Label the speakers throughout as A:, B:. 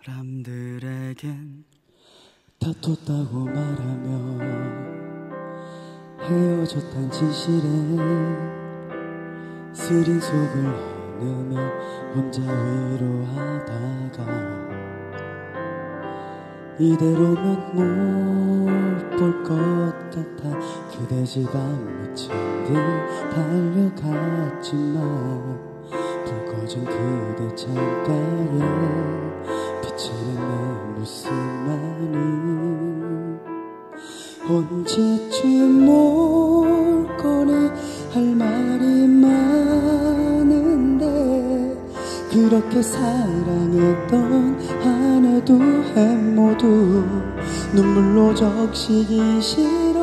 A: 사람들에겐 다퉜다고 말하며 헤어졌단 진실에 쓰린 속을 허느며 혼자 위로하다가 이대로면 못 볼 것 같아 그대 집 앞 미친 듯 달려갔지만 불 꺼진 그대 창가에 비치는 내 모습만은 언제쯤 올 거니 할 말이 많은데 그렇게 사랑했던 한 해 두 해 모두 눈물로 적시기 싫어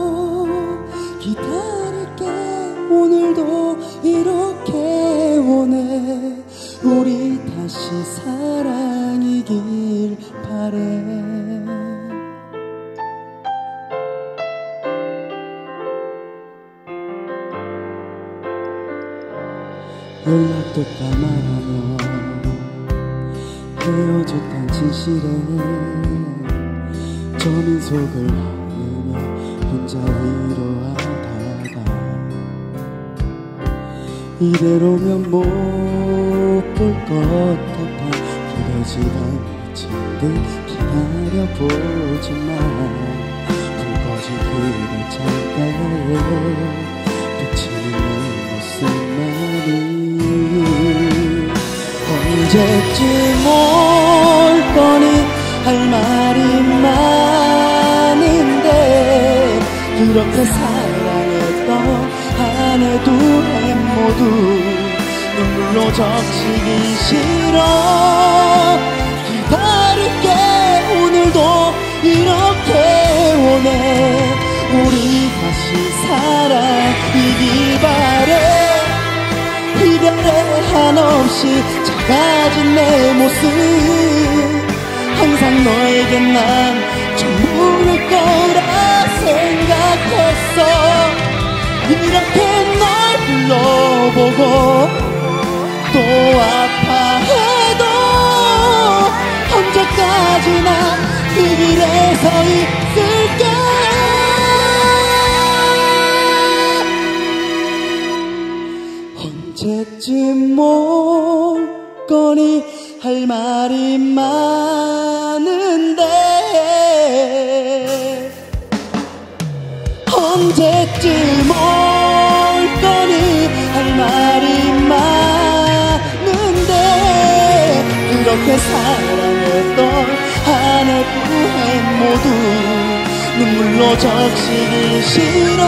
A: 기다릴게 오늘도 이렇게 원해 우리 다시 사랑이길 바래 연락도 까말하며 헤어졌단 진실에 저민 속을 허느며 혼자 위로하다가 이대로면 못 볼 것 같아 그대 집 앞 미친 듯 기다려보지만 불 꺼진 그대 창가에 비치는 내 모습만이 언제쯤 올 거니 할 말이 많은데 그렇게 사랑했던 한 해 두 해 모두 눈물로 적시기 싫어 기다릴게 오늘도 이렇게 원해 우리 다시 사랑이길 바래 이별의 한없이 작아진 내 모습 항상 너에겐 난 전부일 거라 생각했어 이렇게 널 불러보고 또 아파해도 언제까지나 그 길에 서 있을게 언제쯤 올 거니 할 말이 많은데 언제쯤 올 거니 할 말이 많은데 그렇게 사랑했던 한 해 두 해 모두 눈물로 적시기 싫어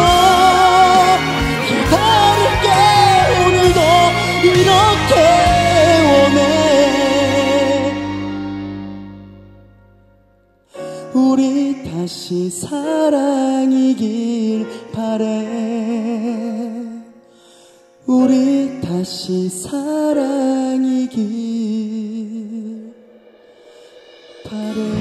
A: 기다릴게 오늘도 이렇게 원해 우리 다시 사랑이길 바래 우리 다시 사랑이길 바래